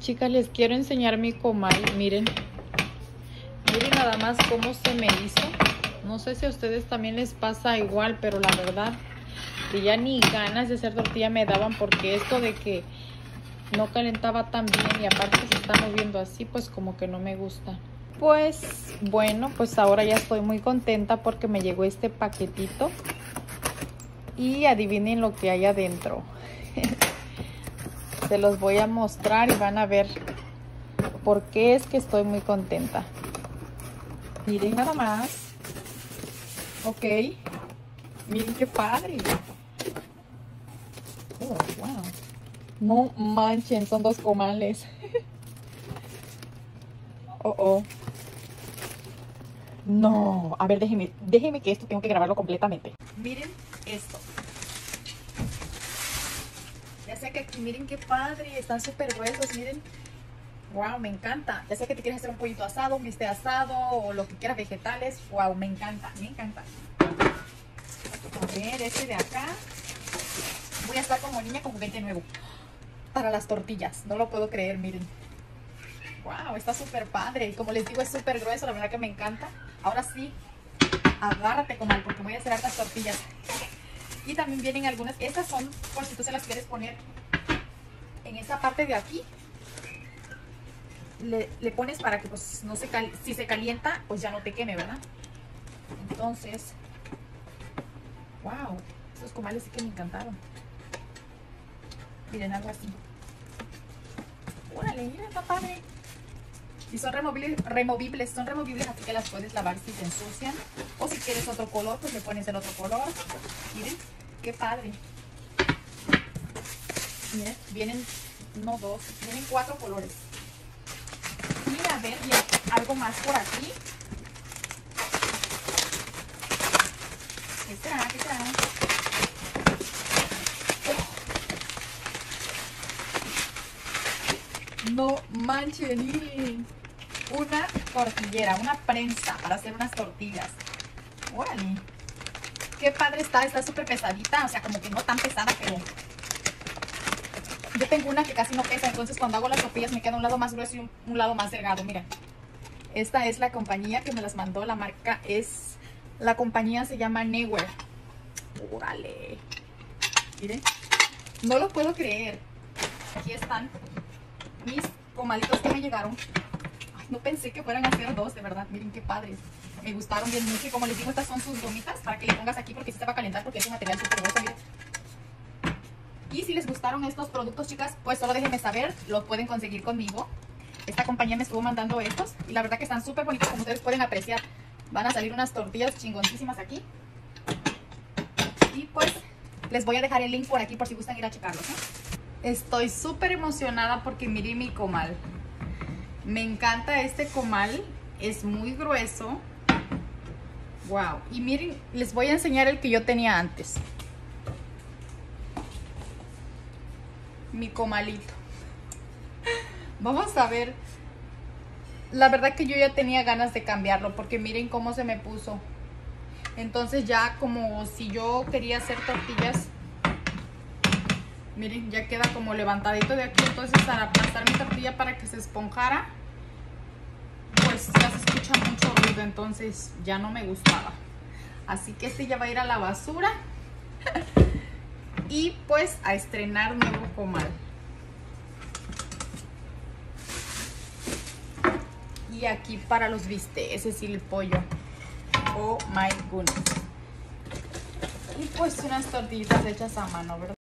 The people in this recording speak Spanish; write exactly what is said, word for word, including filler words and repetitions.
Chicas, les quiero enseñar mi comal. Miren. Miren nada más cómo se me hizo. No sé si a ustedes también les pasa igual, pero la verdad que ya ni ganas de hacer tortilla me daban, porque esto de que no calentaba tan bien y aparte se está moviendo así, pues como que no me gusta. Pues bueno, pues ahora ya estoy muy contenta porque me llegó este paquetito. Y adivinen lo que hay adentro. Se los voy a mostrar y van a ver por qué es que estoy muy contenta. Miren nada más. Ok. Miren qué padre. Oh, wow. No manchen, son dos comales. Oh, oh. No. A ver, déjenme, déjenme que esto tengo que grabarlo completamente. Miren esto. Ya sea que aquí, miren qué padre. Están súper gruesos, miren. Wow, me encanta. Ya sea que te quieres hacer un pollito asado, un bistec asado o lo que quieras, vegetales. Wow, me encanta, me encanta. A ver, este de acá. Voy a estar como niña con juguete nuevo. Para las tortillas. No lo puedo creer, miren. Wow, está súper padre. Y como les digo, es súper grueso. La verdad que me encanta. Ahora sí, agárrate, comal, porque voy a hacer hartas tortillas. Y también vienen algunas. Estas son por si tú se las quieres poner en esta parte de aquí. Le, le pones para que pues no se cal si se calienta pues ya no te queme, ¿verdad? Entonces, wow, estos comales sí que me encantaron. Miren, algo así. Órale, mira, está padre. Y son removibles, removibles, son removibles, así que las puedes lavar si te ensucian. O si quieres otro color, pues le pones el otro color. Miren, qué padre. Miren, vienen, no dos, vienen cuatro colores. Y a ver, y hay algo más por aquí. ¿Qué será? ¿Qué será? Oh. No manchen, miren. Una tortillera, una prensa para hacer unas tortillas. Órale. Qué padre está, está súper pesadita. O sea, como que no tan pesada, pero yo tengo una que casi no pesa, entonces cuando hago las tortillas me queda un lado más grueso y un, un lado más delgado. Miren, esta es la compañía que me las mandó. La marca es, la compañía se llama Newer. Órale. Miren, no lo puedo creer. Aquí están mis comalitos que me llegaron. Ay, no pensé que fueran a ser dos, de verdad. Miren qué padres. Me gustaron bien mucho y como les digo, estas son sus gomitas para que le pongas aquí porque sí se va a calentar porque es un material súper grueso. Miren. Y si les gustaron estos productos, chicas, pues solo déjenme saber. Los pueden conseguir conmigo. Esta compañía me estuvo mandando estos. Y la verdad que están súper bonitos, como ustedes pueden apreciar. Van a salir unas tortillas chingoncísimas aquí. Y pues les voy a dejar el link por aquí por si gustan ir a checarlos, ¿eh? Estoy súper emocionada porque miren mi comal. Me encanta este comal. Es muy grueso. Wow. Y miren, les voy a enseñar el que yo tenía antes. Mi comalito. Vamos a ver. La verdad que yo ya tenía ganas de cambiarlo porque miren cómo se me puso. Entonces ya como si yo quería hacer tortillas, miren, ya queda como levantadito de aquí. Entonces para aplastar mi tortilla para que se esponjara, pues ya se escucha mucho ruido, entonces ya no me gustaba. Así que este ya va a ir a la basura. Y pues a estrenar nuevo comal. Y aquí para los bistecs, es el pollo. Oh my goodness. Y pues unas tortillitas hechas a mano, ¿verdad?